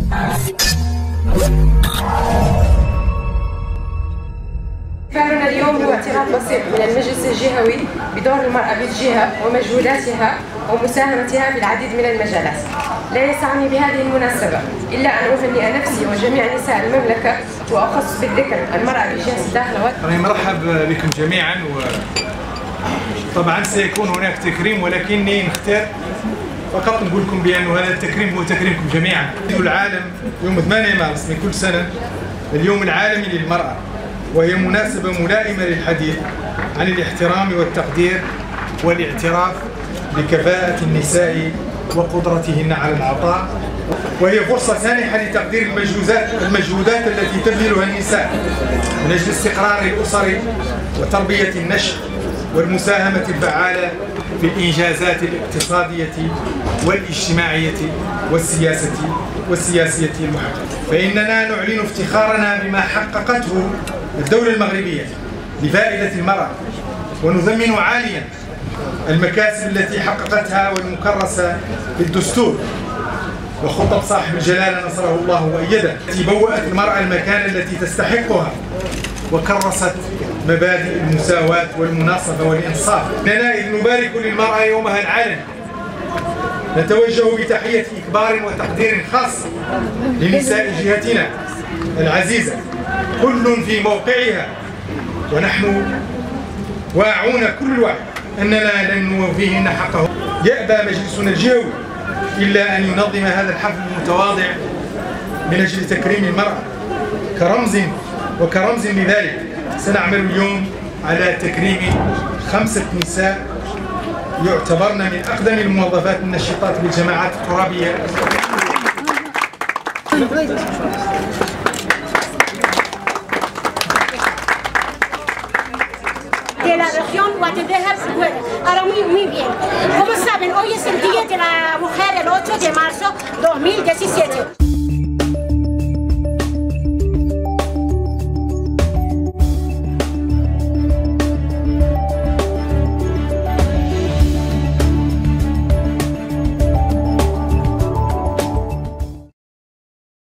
احتفالنا اليوم هو اعتراف بسيط من المجلس الجهوي بدور المرأة بالجهة ومجهوداتها ومساهمتها في العديد من المجالات. لا يسعني بهذه المناسبة إلا أن أهنئ نفسي وجميع نساء المملكة وأخص بالذكر المرأة بالجهة الداخل. مرحب بكم جميعا، وطبعا سيكون هناك تكريم، ولكني نختار فقط نقول لكم بأن هذا التكريم هو تكريمكم جميعا. العالم يوم 8 مارس من كل سنة اليوم العالمي للمرأة، وهي مناسبة ملائمة للحديث عن الاحترام والتقدير والاعتراف بكفاءة النساء وقدرتهن على العطاء، وهي فرصة سانحة لتقدير المجهودات التي تبذلها النساء من أجل استقرار الأسر وتربية النشء والمساهمة الفعالة في الإنجازات الاقتصادية والاجتماعية والسياسية المحققة. فإننا نعلن افتخارنا بما حققته الدولة المغربية لفائدة المرأة، ونثمن عاليا المكاسب التي حققتها والمكرسة في الدستور وخطب صاحب الجلالة نصره الله وأيده، التي بوأت المرأة المكانة التي تستحقها وكرست مبادئ المساواة والمناصفة والإنصاف. إننا إذ نبارك للمرأة يومها العالمي نتوجه بتحية إكبار وتقدير خاص لنساء جهتنا العزيزة، كل في موقعها، ونحن واعون كل الوعي أننا لن نوفيهن حقهم. يأبى مجلسنا الجهوي إلا أن ينظم هذا الحفل المتواضع من أجل تكريم المرأة كرمز لذلك. سنعمل اليوم على تكريم 5 نساء يعتبرن من أقدم الموظفات النشطات بالجماعات الترابية. De la región Guatepeor. Ahora muy bien. Como saben, hoy es el Día de la Mujer, el 8 de marzo 2017.